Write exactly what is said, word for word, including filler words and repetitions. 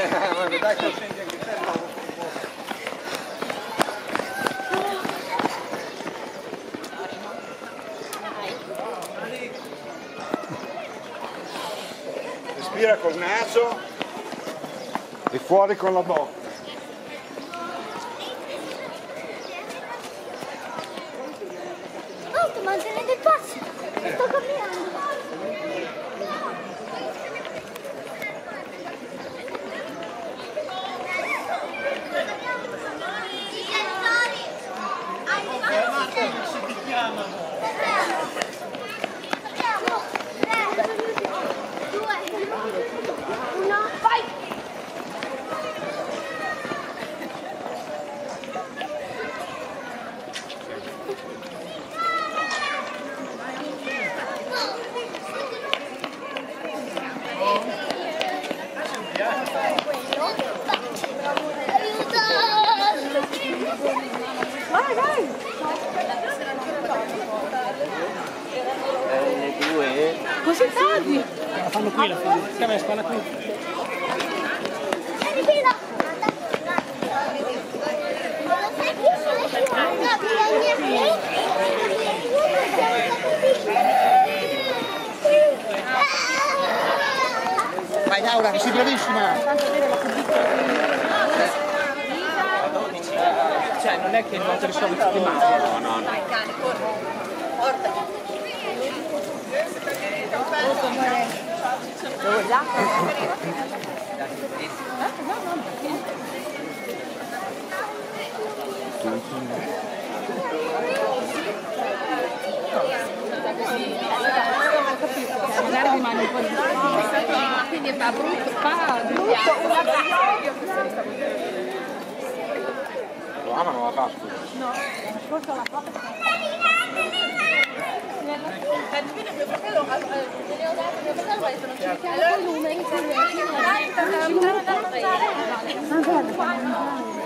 Dai che scendi anche te. Respira col naso e fuori con la bocca. Oh, sto mantenendo il passo, sto camminando. Si ti chiamano. Vai, vai! Le due? Così tardi! La fanno qui, la fanno. Che me spalla qui. Vieni, Pino! Vai Laura, che sei bravissima! Cioè, non è che non ti risolve tutti i mali. No, no, no. Dai, cane, corri! Portati! Lo vuoi già? Magari rimane un po' di quindi fa brutto, fa brutto una Lo amano la Pasqua? no, forse la foto mio fratello me ne ho dato mio fratello e non ci mettiamo il lume in cui